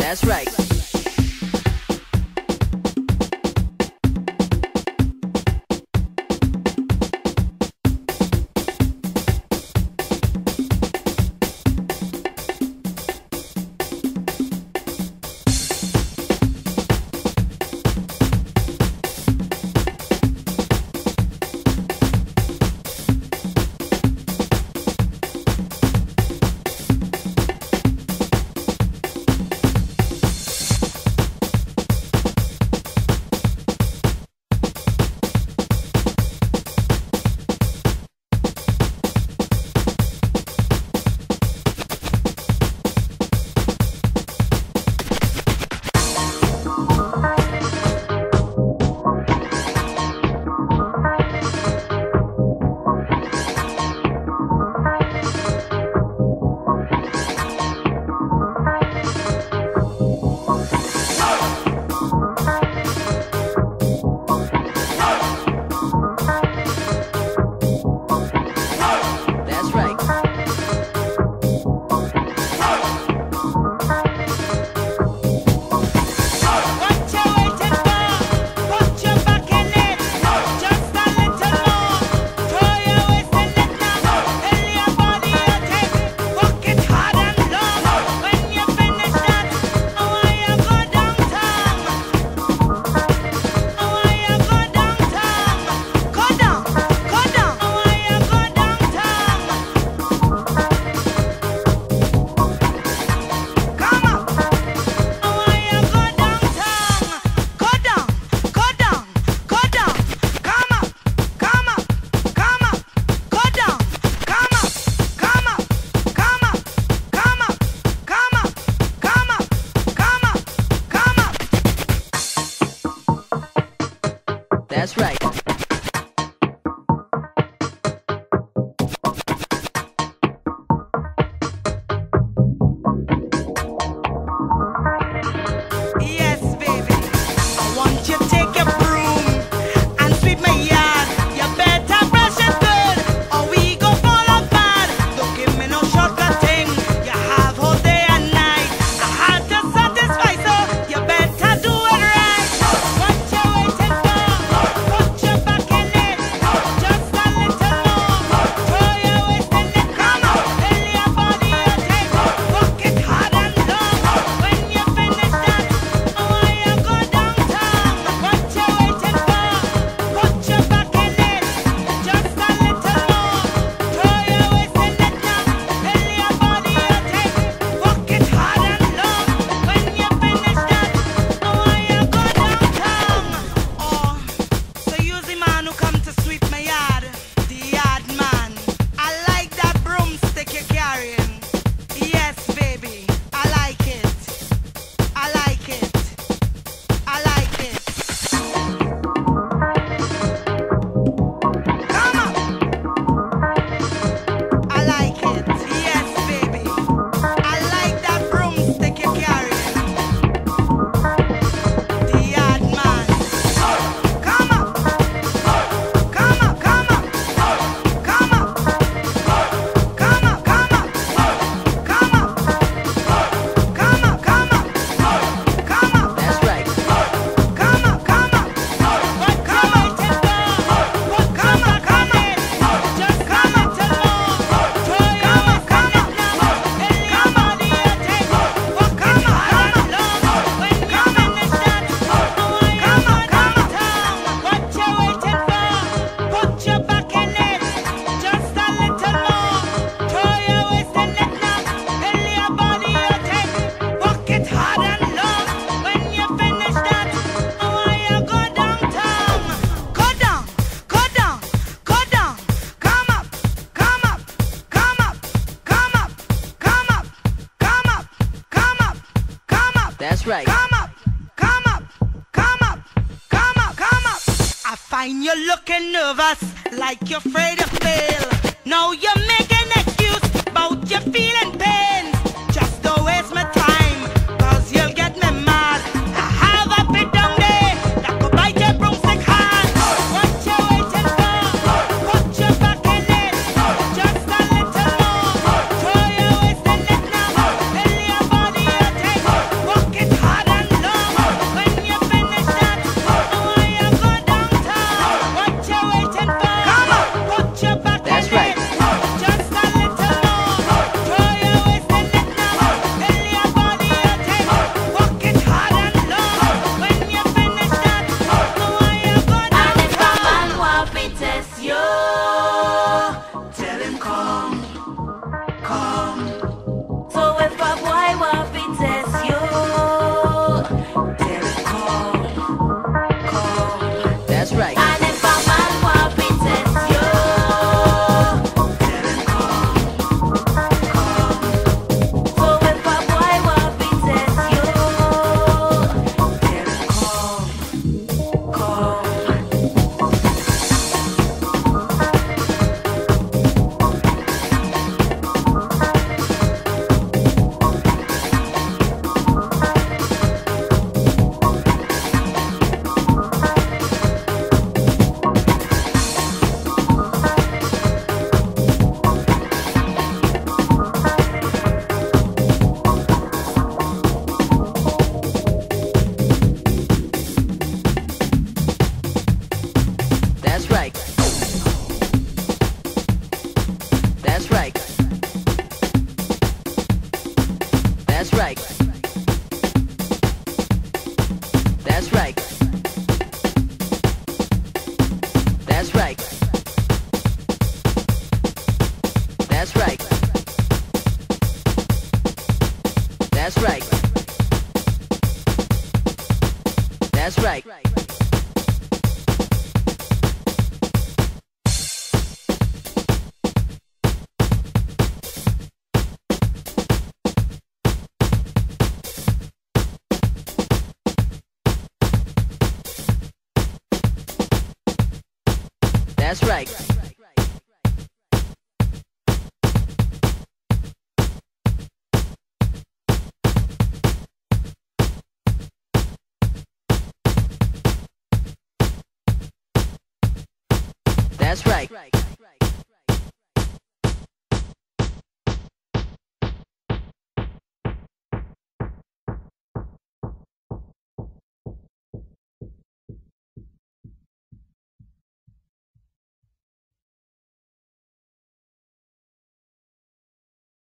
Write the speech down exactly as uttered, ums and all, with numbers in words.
That's right. That's right. That's right. Come up, come up, come up, come up, come up. I find you looking nervous, like you're afraid to fail. Now you're making excuse about you feeling pain. Just don't waste my time, cause you'll get me mad. I have a bit down there that could bite your broomstick hand. What you waiting for? Put your back in it, just a little more. Throw your waist in it now, fill your body, you take. Walk it That's right. That's right. That's right.